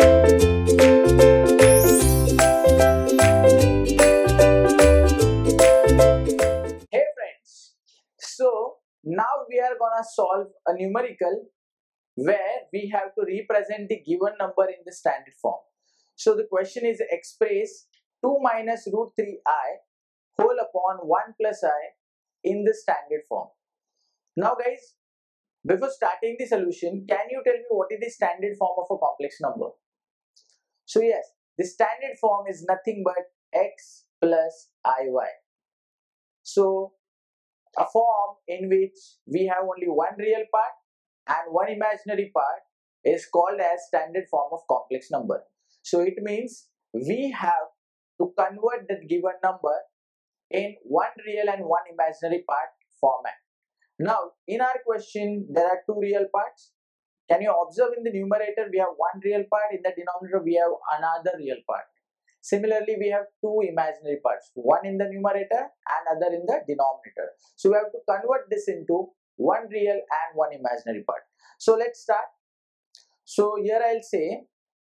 Hey friends, so now we are gonna solve a numerical where we have to represent the given number in the standard form. So the question is express 2 minus root 3i whole upon 1 plus I in the standard form. Now guys, before starting the solution, can you tell me what is the standard form of a complex number? So yes, the standard form is nothing but x plus iy. So a form in which we have only one real part and one imaginary part is called as standard form of complex number. So it means we have to convert that given number in one real and one imaginary part format. Now in our question there are two real parts. Can you observe in the numerator we have one real part, in the denominator we have another real part. Similarly, we have two imaginary parts, one in the numerator and other in the denominator. So we have to convert this into one real and one imaginary part. So let's start. So here I'll say,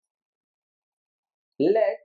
let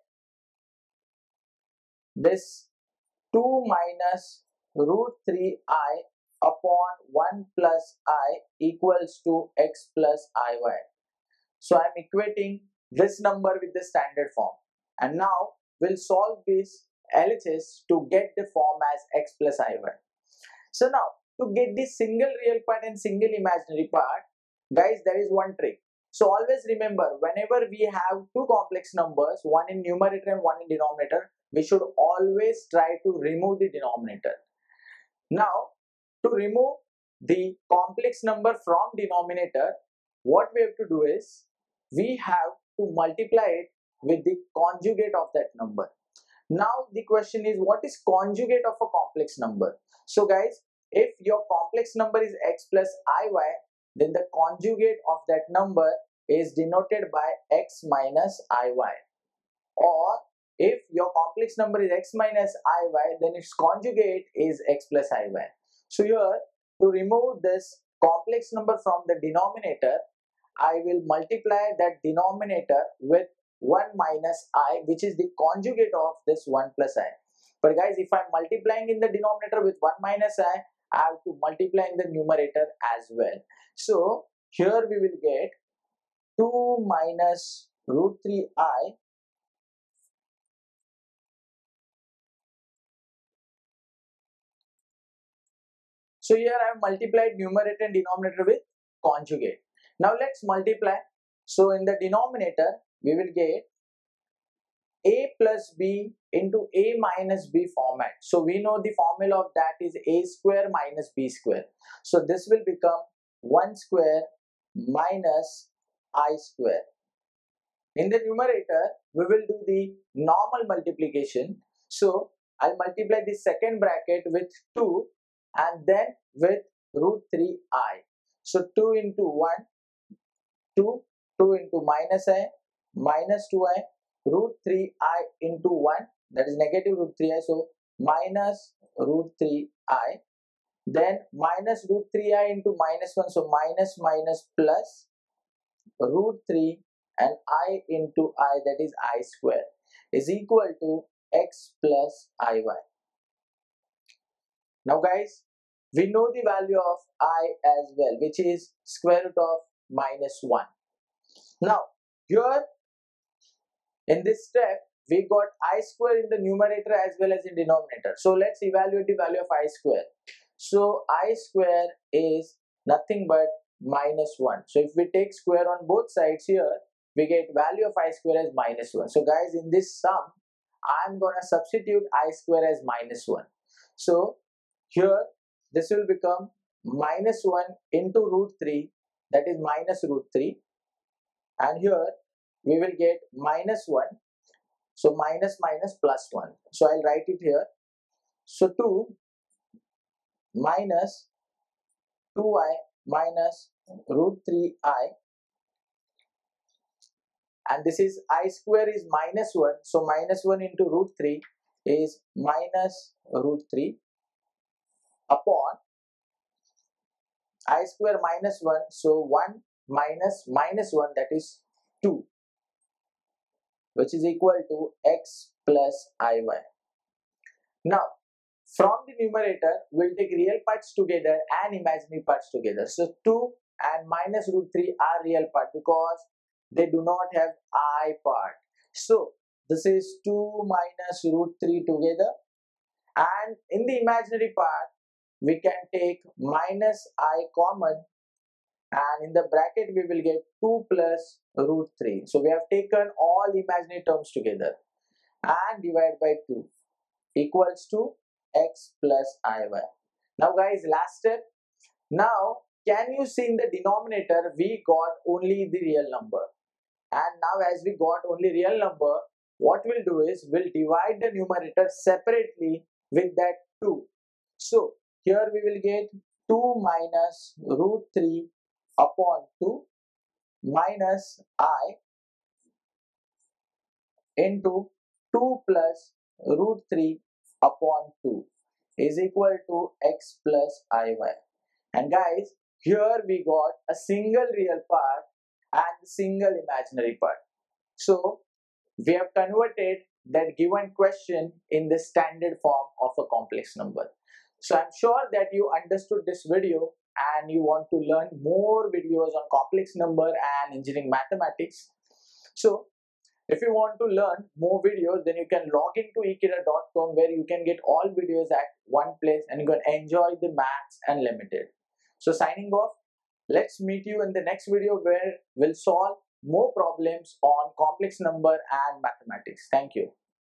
this 2 minus root 3i upon 1 plus I equals to x plus iy. So I'm equating this number with the standard form. And now we'll solve this LHS to get the form as x plus iy. So now to get the single real part and single imaginary part, guys, there is one trick. So always remember, whenever we have two complex numbers, one in numerator and one in denominator, we should always try to remove the denominator. Now to remove the complex number from denominator, what we have to do is we have to multiply it with the conjugate of that number. Now the question is, what is conjugate of a complex number? So guys, if your complex number is x plus iy, then the conjugate of that number is denoted by x minus iy. Or if your complex number is x minus iy, then its conjugate is x plus iy. So here, to remove this complex number from the denominator, I will multiply that denominator with 1 minus I, which is the conjugate of this 1 plus I. But guys, if I'm multiplying in the denominator with 1 minus I have to multiply in the numerator as well. So here we will get 2 minus root 3i So here I have multiplied numerator and denominator with conjugate. Now let's multiply. So in the denominator, we will get a plus b into a minus b format. So we know the formula of that is a square minus b square. So this will become 1 square minus I square. In the numerator, we will do the normal multiplication. So I'll multiply the second bracket with 2 and then with root 3i. So 2 into 1, 2, 2 into minus I, minus 2i, root 3i into 1, that is negative root 3i, so minus root 3i, then minus root 3i into minus 1, so minus minus plus root 3 and I into I, that is I square, is equal to x plus iy. Now guys, we know the value of I as well, which is square root of minus 1. Now here in this step, we got I square in the numerator as well as in denominator. So let's evaluate the value of I square. So I square is nothing but minus 1. So if we take square on both sides here, we get value of I square as minus 1. So guys, in this sum, I'm gonna substitute I square as minus 1. So here this will become minus 1 into root 3, that is minus root 3, and here we will get minus 1, so minus minus plus 1. So I'll write it here. So 2 minus 2i minus root 3i, and this is I square is minus 1, so minus 1 into root 3 is minus root 3 upon I square minus 1, so 1 minus minus 1, that is 2. which is equal to x plus iy. Now, from the numerator, we'll take real parts together and imaginary parts together. So 2 and minus root 3 are real part because they do not have I part. So this is 2 minus root 3 together, and in the imaginary part, we can take minus I common, and in the bracket we will get 2 plus root 3. So we have taken all imaginary terms together and divide by 2 equals to x plus iy. Now guys, last step. Now can you see in the denominator we got only the real number, and now as we got only real number, what we'll do is we'll divide the numerator separately with that 2. So here we will get 2 minus root 3 upon 2 minus I into 2 plus root 3 upon 2 is equal to x plus iy. And guys, here we got a single real part and single imaginary part. So we have converted that given question in the standard form of a complex number. So I'm sure that you understood this video and you want to learn more videos on complex number and engineering mathematics. So if you want to learn more videos, then you can log into Ekeeda.com, where you can get all videos at one place and you can enjoy the maths unlimited. So signing off, let's meet you in the next video where we'll solve more problems on complex number and mathematics. Thank you.